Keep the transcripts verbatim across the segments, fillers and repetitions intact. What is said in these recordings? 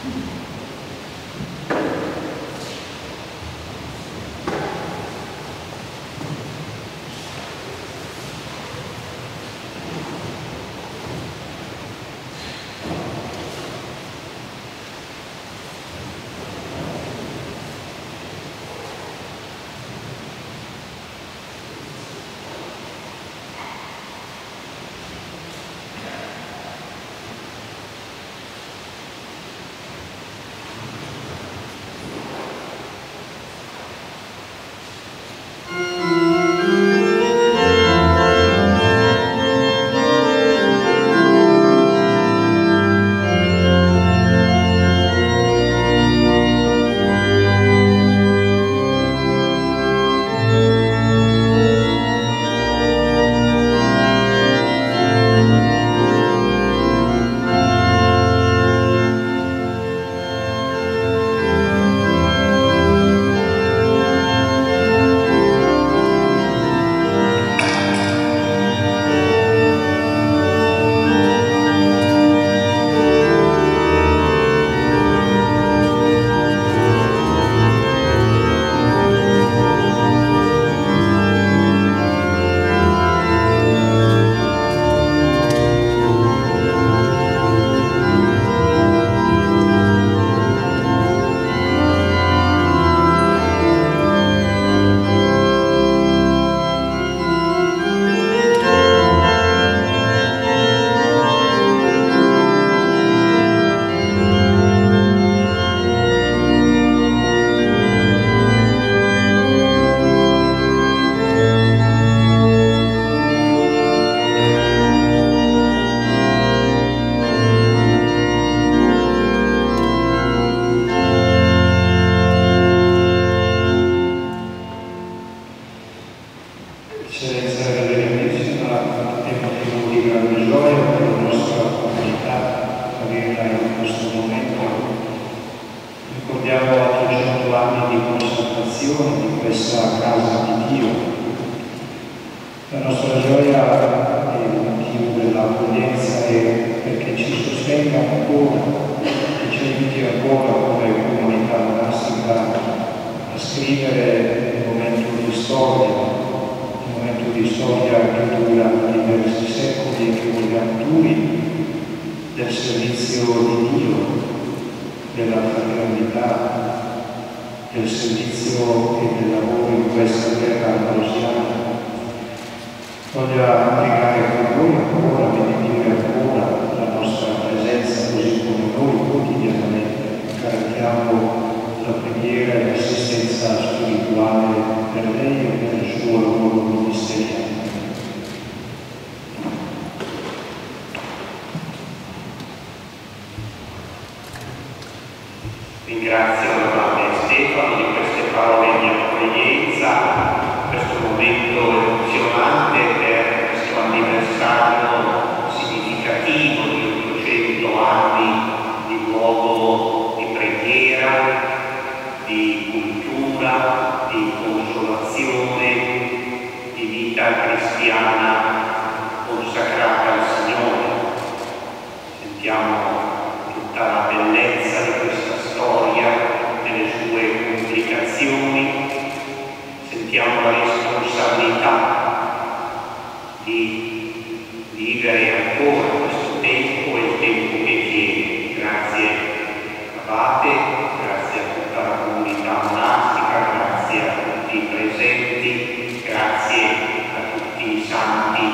Grazie a tutti i santi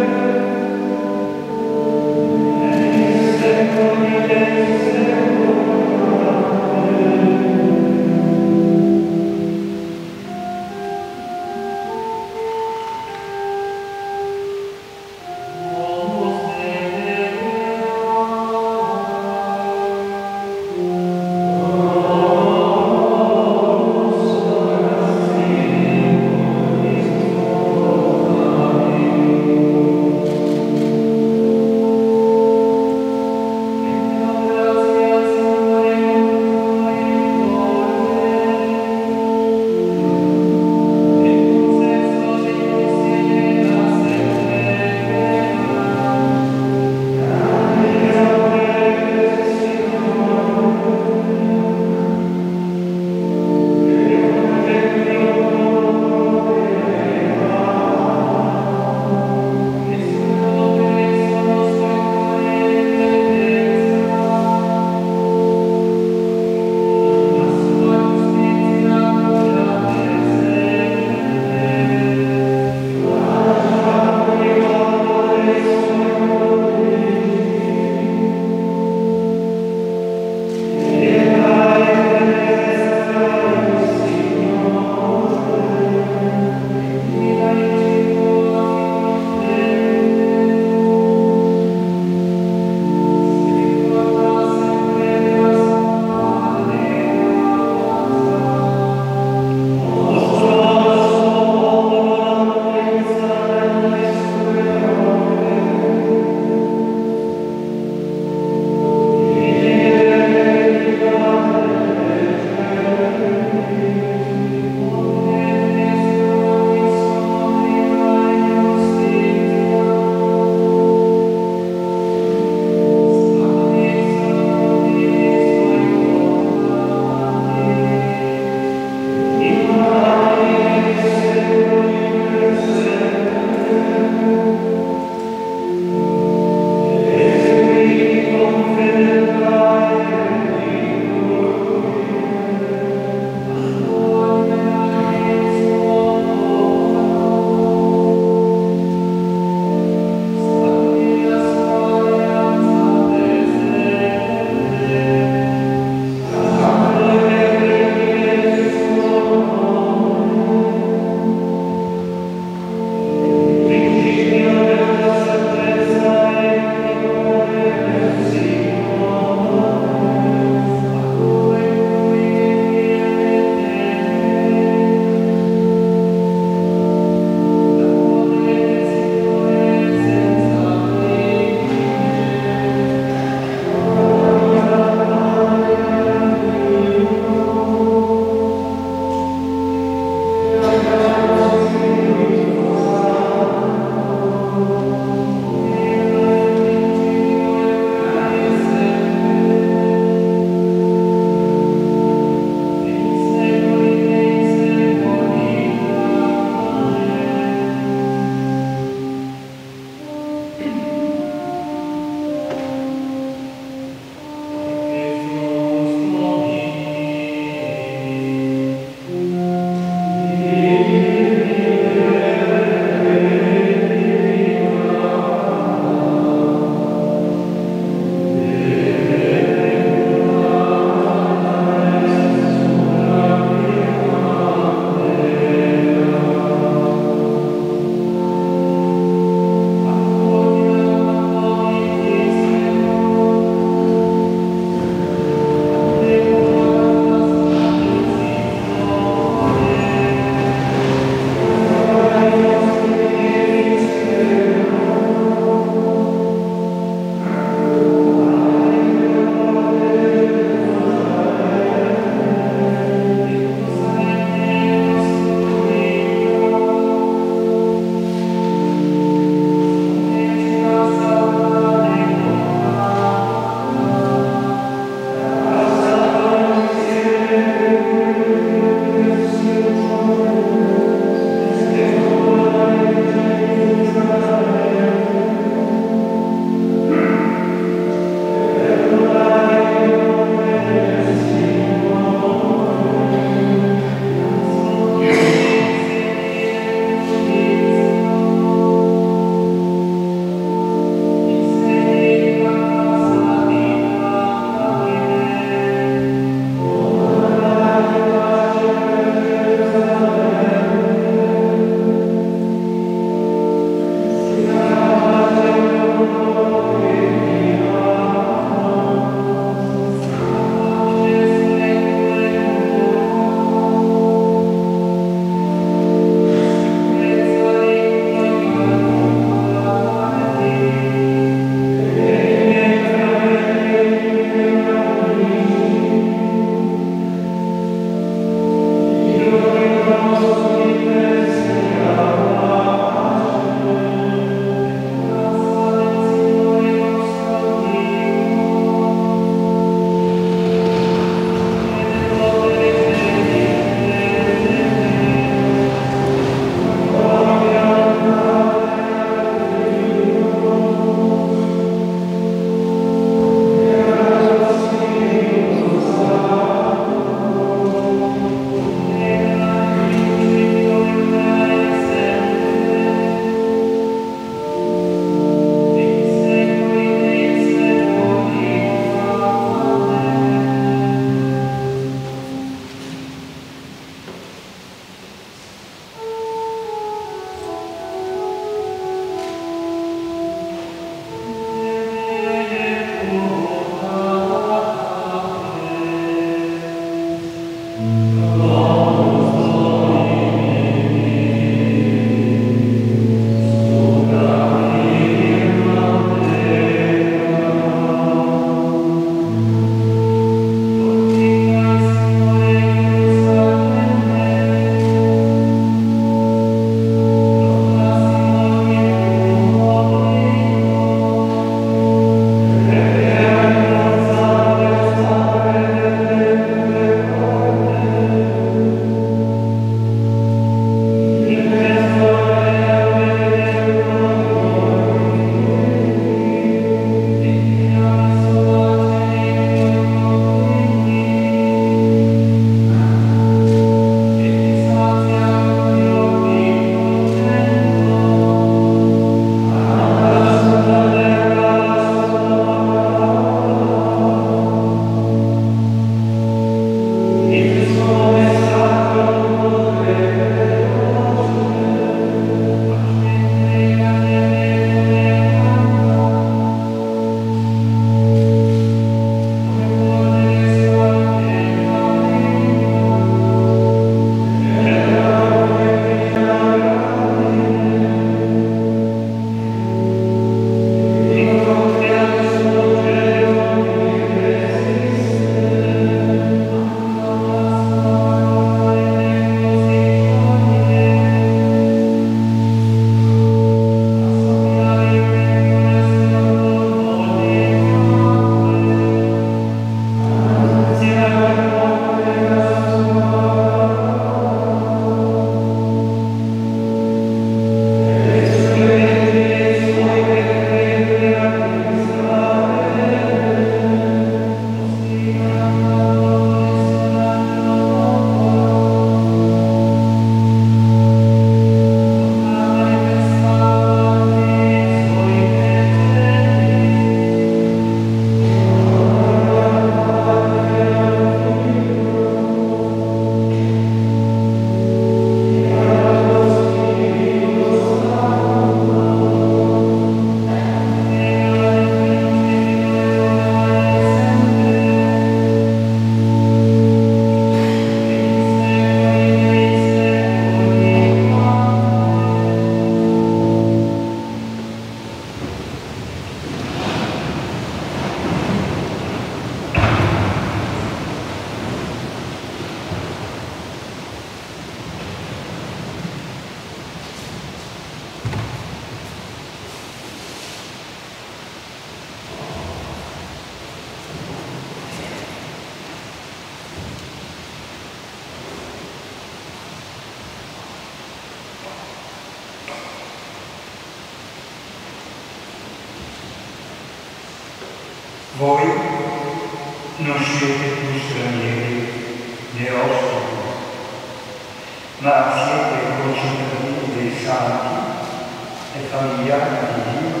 Voi non siete più stranieri né ospiti, ma siete concittadini dei santi e familiari di Dio,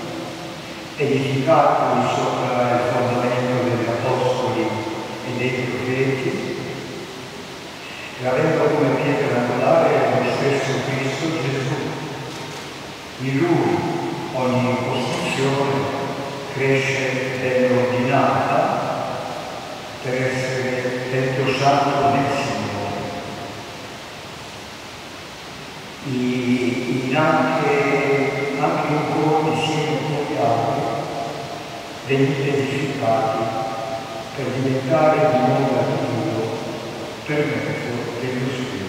edificati sopra il fondamento degli apostoli e dei profeti, e avendo come pietra angolare lo stesso Cristo Gesù. In Lui ogni costruzione cresce nell'ordinata per essere Tempio Santo nel Signore. In anche, anche in voi insieme con gli altri venite edificati per diventare di nuovo Dio per mezzo dello Spirito.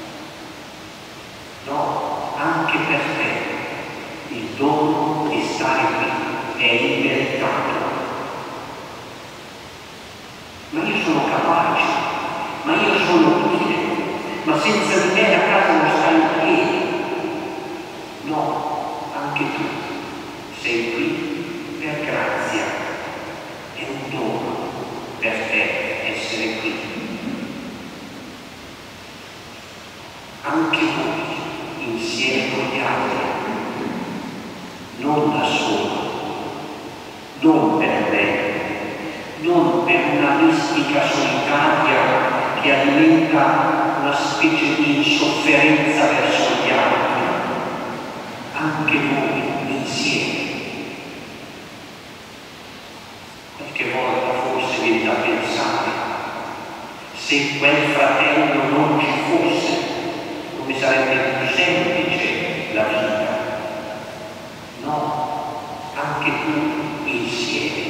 No, anche per te il dono di stare pace, ma io sono utile, ma senza di me la casa non sta in piedi. No, anche tu sei qui per grazia, è un dono per te essere qui. Anche voi, insieme con gli altri, non da solo, non per me, non per una mistica solitaria che alimenta una specie di insofferenza verso gli altri, anche voi insieme. Qualche volta forse viene da pensare, se quel fratello non ci fosse, come sarebbe più semplice la vita. No, anche tu insieme.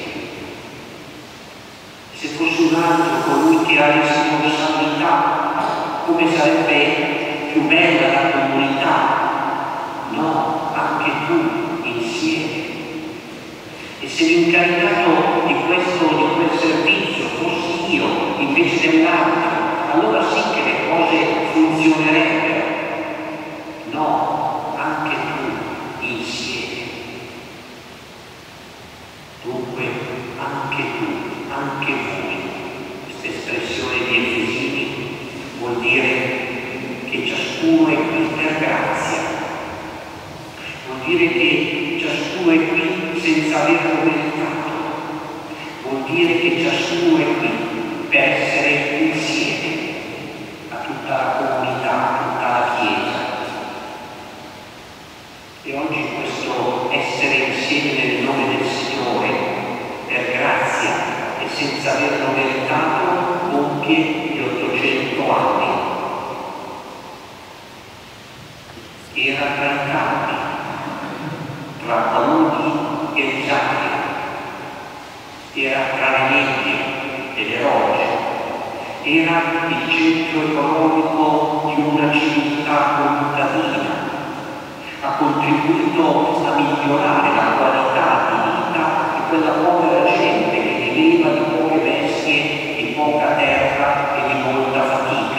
Se fosse un altro colui che ha responsabilità, come sarebbe più bella la comunità? No, anche tu insieme. E se l'incaricato di questo, di quel servizio fossi io invece dell'altro, allora sì che le cose funzionerebbero. No, anche tu insieme. Dunque, anche tu, anche voi, questa espressione di Efesini vuol dire che ciascuno è qui per grazia, vuol dire che ciascuno è qui senza averlo meritato, vuol dire che ciascuno è qui per essere insieme a tutta la comunità, a tutta la Chiesa. E oggi questo essere insieme nel nome del Signore, per grazia e senza averlo meritato, compie gli ottocento anni. Era tra i campi, tra paludi e risate, era tra le nebbie e le rocce, era il centro economico di una civiltà contadina. Ha contribuito a migliorare la qualità di vita di quella povera gente che viveva di poche bestie, di poca terra e di molta fatica.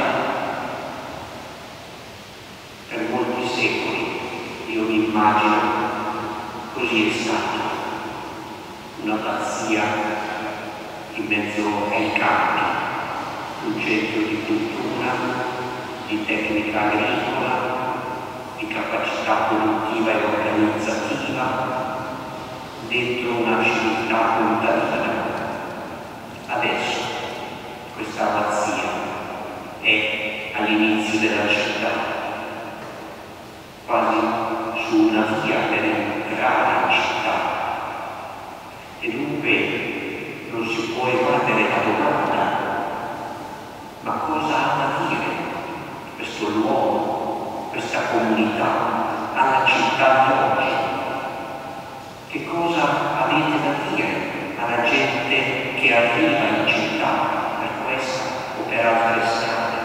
Per molti secoli, io mi immagino, così è stato. Una pazzia in mezzo ai campi, un centro di cultura, di tecnica agricola, di capacità produttiva e organizzativa, dentro una civiltà contadina. Adesso questa abbazia è all'inizio della città, quasi su una via per entrare in città. E dunque non si può evadere la domanda: ma cosa ha da dire questo luogo, questa comunità alla città di oggi? Che cosa avete da dire alla gente che arriva in città per questa o per altre strade?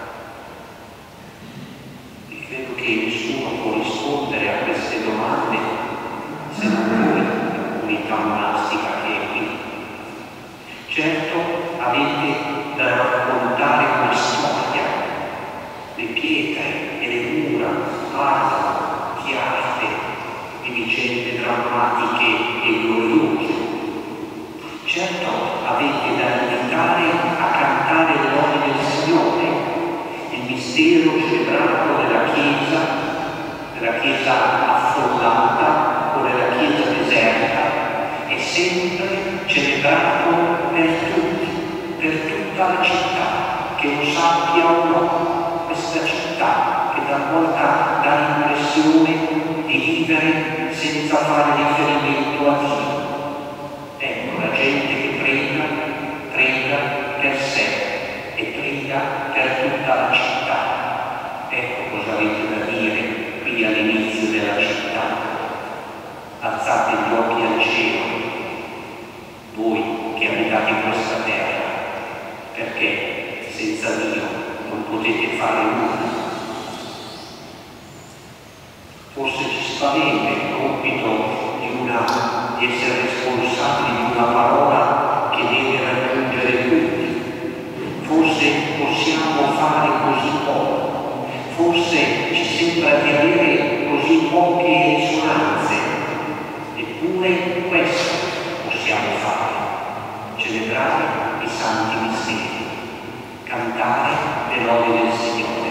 E credo che nessuno può rispondere a queste domande se non voi, la comunità monastica che è qui. Certo, avete da raccontare una storia. Le pietre e le mura parlano, chiare, di vicende drammatiche e gloriose. Certo, avete da invitare a cantare le lodi del Signore, il mistero celebrato nella Chiesa, nella Chiesa affollata o nella Chiesa deserta, è sempre celebrato per tutti, per tutta la città, che lo sappia o no, questa città che talvolta dà l'impressione di vivere senza fare riferimento a Dio. Ecco, la gente che prega, prega per sé e prega per tutta la città. Ecco cosa avete da dire qui all'inizio della città. Alzate gli occhi al cielo, voi che abitate in questa terra, perché senza Dio non potete fare nulla. Forse ci spaventa il compito di, una, di essere responsabili di una parola che deve raggiungere tutti, forse possiamo fare così poco, forse ci sembra di avere così poche risonanze, eppure questo possiamo fare: celebrare i santi misteri, cantare le lodi del Signore.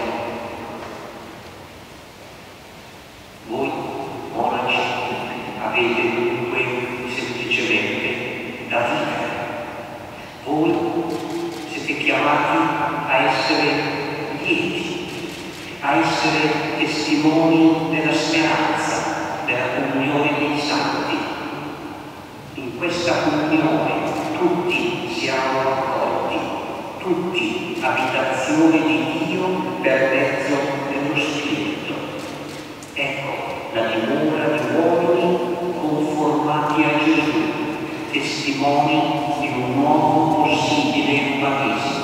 Voi, monaci, avete dunque semplicemente da vivere. Voi siete chiamati a essere lieti, a essere testimoni della speranza, della comunione dei santi. In questa comunione tutti siamo accolti, tutti abitazione di Dio per mezzo dello Spirito. Ecco la dimora di uomini conformati a Gesù, testimoni di un nuovo possibile umanesimo.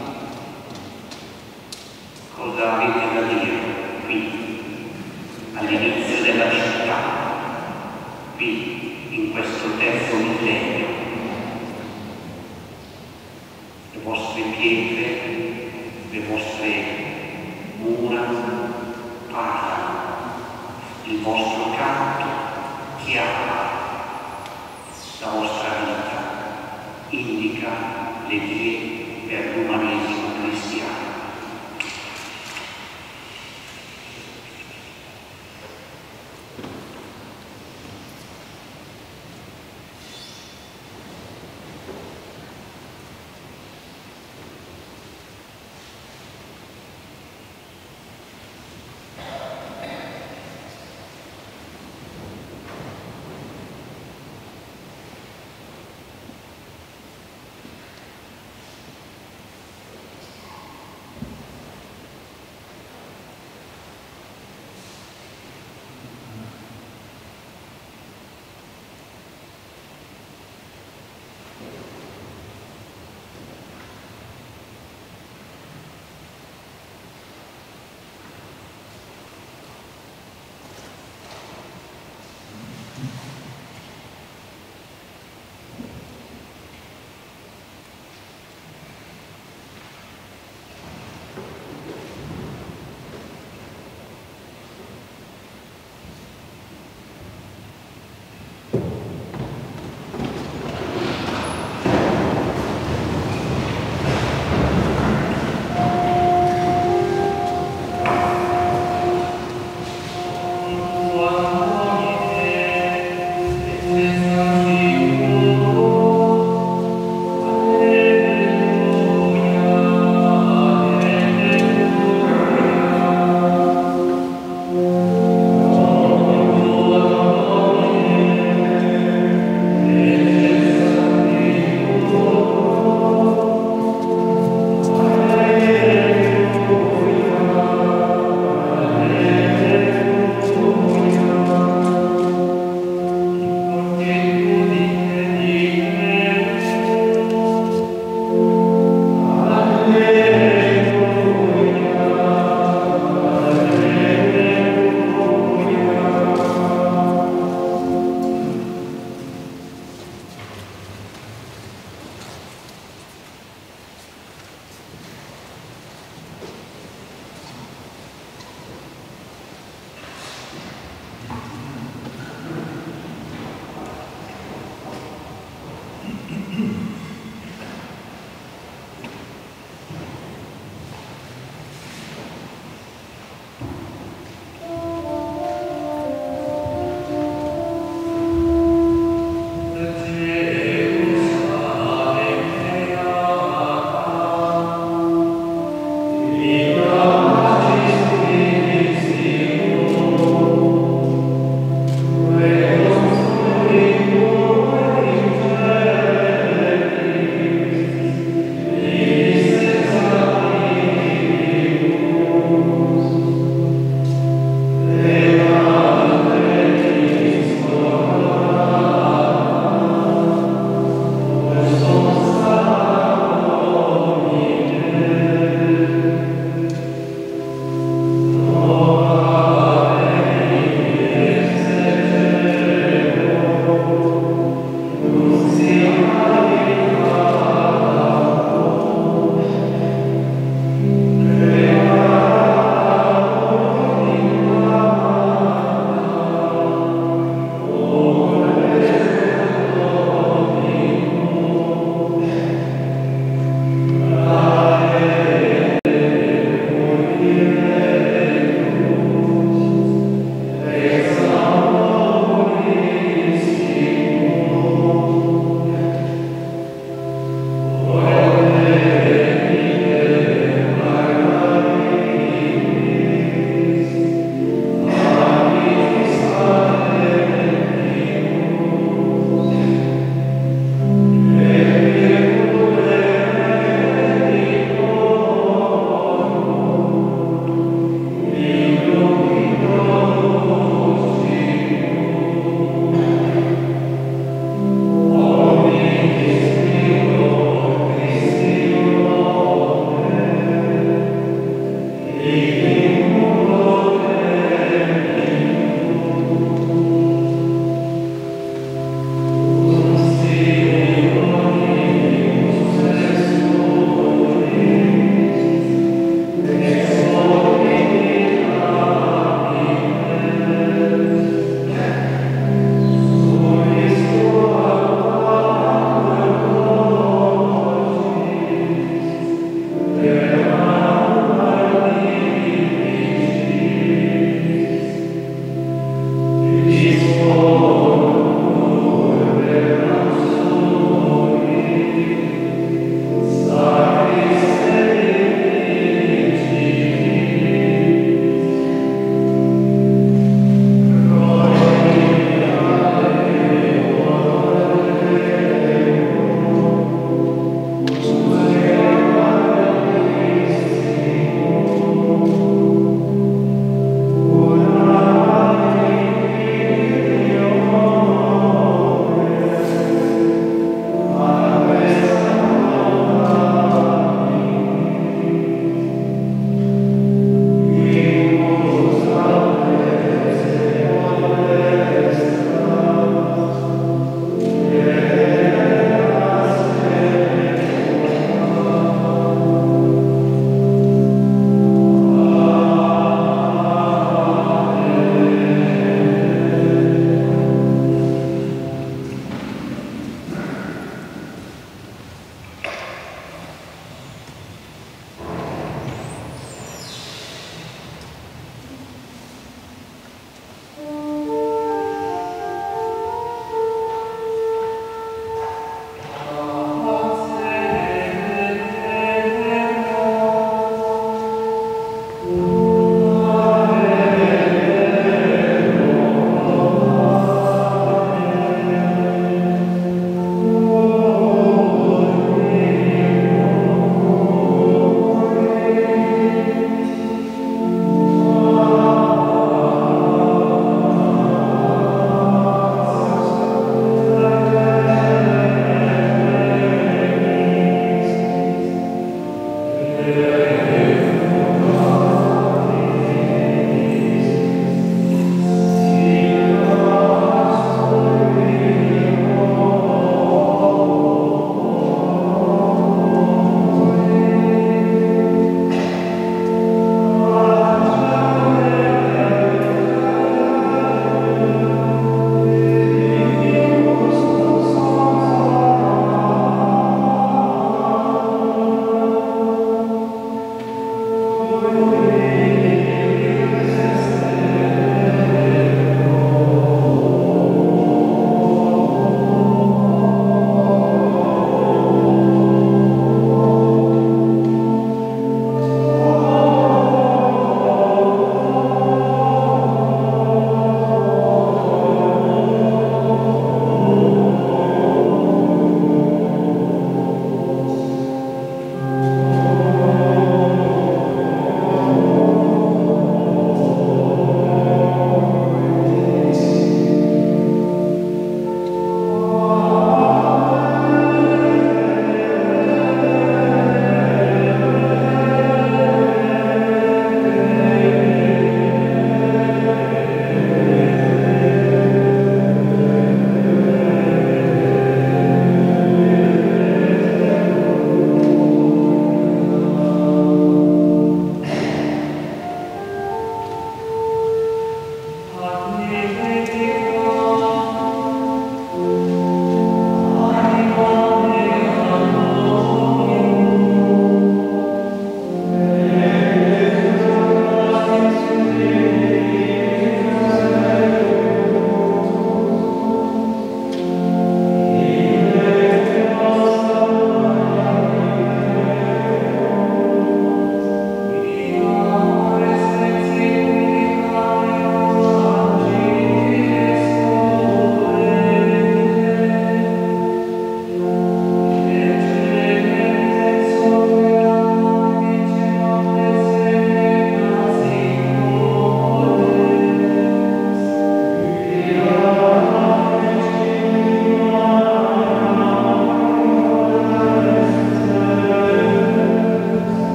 Cosa avete da dire qui, all'inizio della città, qui in questo terzo millennio? Le vostre pietre, le vostre mura parlano, il vostro canto chiama, la vostra vita indica le vie per l'umanesimo cristiano.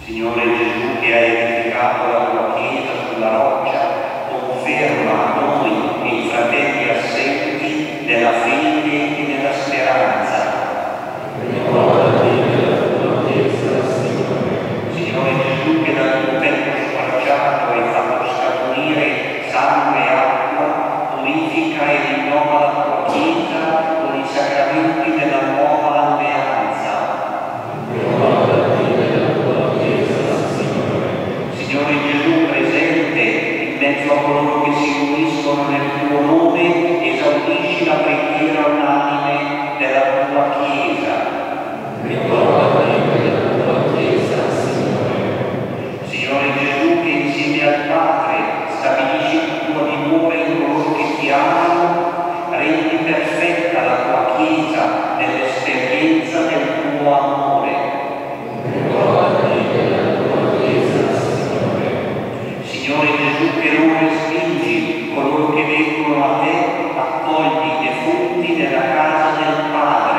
Signore Gesù, che hai edificato la tua Chiesa sulla roccia, conferma a noi e ai fratelli assenti nella fede e nella speranza. Signore Gesù, che dal tuo petto squarciato hai fatto scaturire sangue e acqua, purifica e rinnova la tua Chiesa con i sacramenti della nuova alleanza. Signore Gesù, presente in mezzo a coloro che si uniscono nel tuo nome, esaudisci la preghiera unanime della tua Chiesa. Signore Gesù, che insieme al Padre stabilisci la tua dimora in coloro che ti amano, rendi perfetta la tua Chiesa nell'esperienza del tuo amore. Signore Gesù, che non respingi coloro che vengono a te, accogli i defunti nella casa del Padre.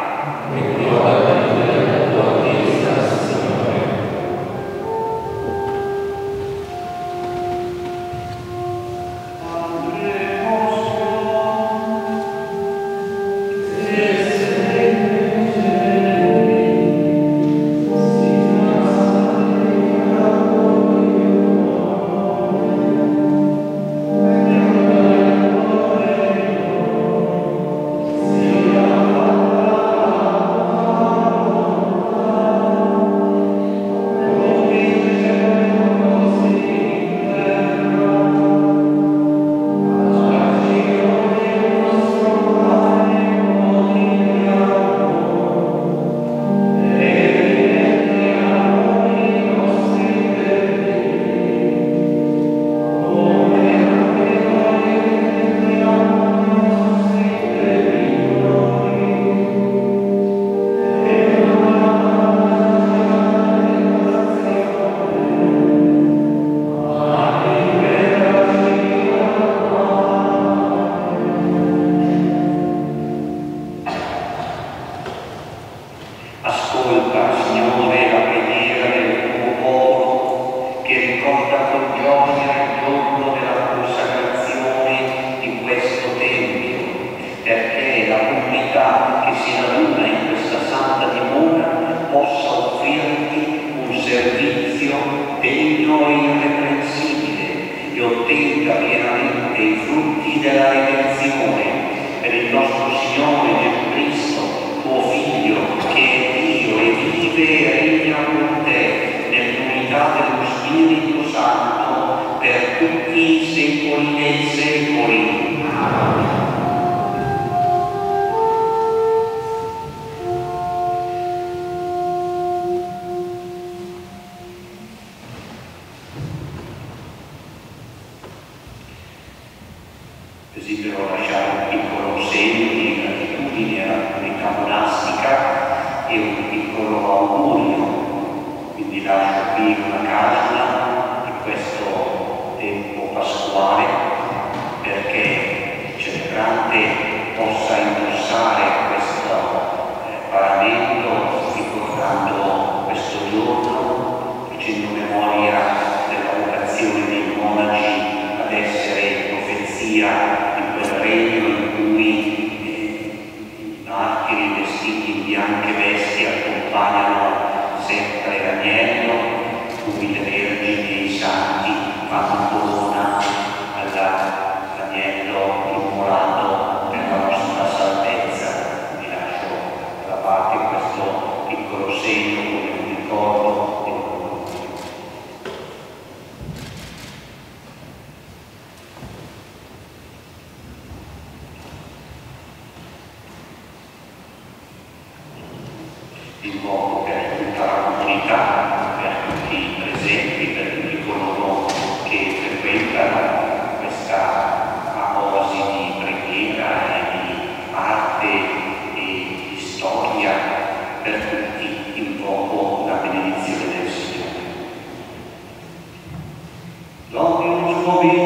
Desidero lasciare un piccolo segno di gratitudine alla comunità monastica e un piccolo augurio, quindi lascio qui una casula di questo tempo pasquale perché il celebrante possa indossare questo eh, paramento ricordando questo giorno, facendo memoria della vocazione dei monaci ad essere profezia in quel regno in cui eh, i martiri vestiti in bianche vesti accompagnano sempre l'agnello, cui le vergini e i santi fanno corona all'agnello immolato per la nostra salvezza. Vi lascio da parte questo piccolo segno come un ricordo di invoco per tutta la comunità, per tutti i presenti, per tutti coloro che frequentano questa aposi di preghiera e di arte e di storia, per tutti invoco la benedizione del Signore. Dominus vobis